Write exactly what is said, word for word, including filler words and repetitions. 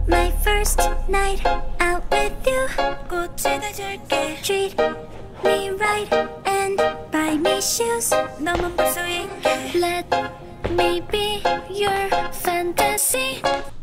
My first night out with you. 꽃을 줄게. Treat me right and buy me shoes. 너만 볼 수 있게. Let me be your fantasy.